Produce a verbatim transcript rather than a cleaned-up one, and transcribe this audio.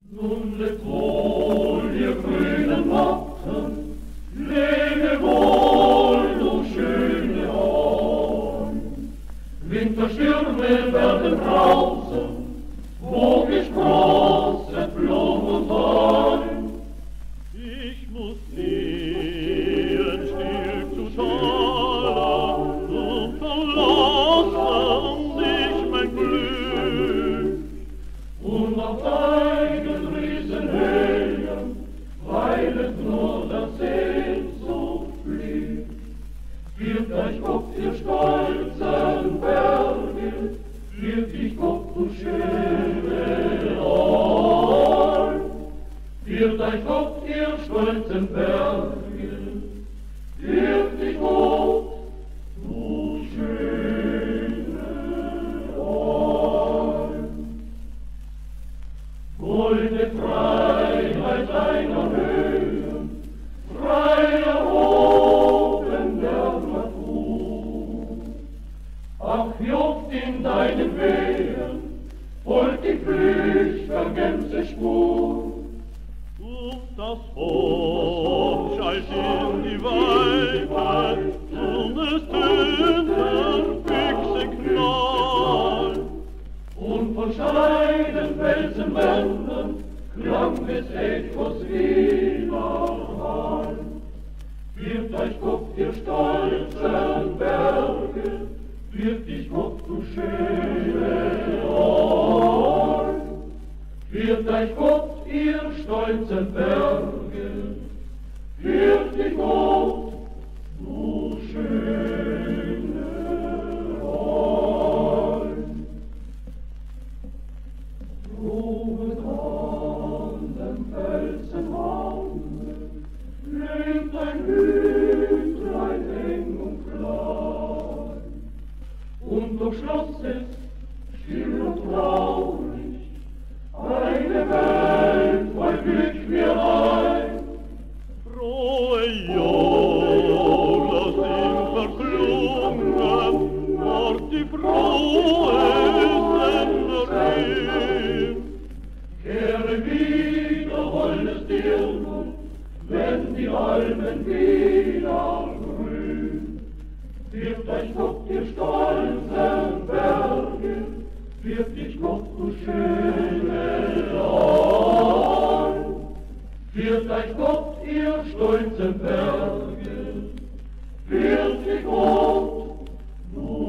Nun lebt wohl, ihr grünen Motten, lebe wohl, du schöne Horn. Winterstürme werden brausen, wog ich große Blumen und Wein. Ich muss gehen, still zu Schalen und verlassen dich, mein Glück. Und auf deinen Riesenhöhen weilet nur das Sehnsucht fliegt. Wird euch Gott, ihr stolzen Berge, wird dich Gott, du schöne Ort. Wird euch Gott, ihr stolzen Berge, wird dich Gott, du schöne Ort. Goldene Freiheit deiner Höhen, freier oben der Natur. Ach, wie oft in deinen Wehen folgt die flüchtige Spur. Und das Horn schallt in die Weite, und es tönt der Füchse Knall. Und von steilen Felsenwänden klang des Echos Widerhall. Wird euch Gott, ihr stolzen Berge, wird dich Gott, du schöne Ort. Wird euch Gott, ihr stolzen Berge, wird dich Gott, du schöne Ort. Droben an dem Felsenrande lebt ein Hütlein eng und klein. Und durch Schloss ist still und traurig eine Welt voll Glück mir ein. Frohe Jahre sind verklungen, dort die frohe Sennerin. Kehre wieder, holdes Dirnen, wenn die Almen wieder grün. Wird euch Gott, ihr stolzen Berge, wird dich Gott, du schöne Ort. Wird euch Gott, ihr stolzen Berge, wird dich Gott, du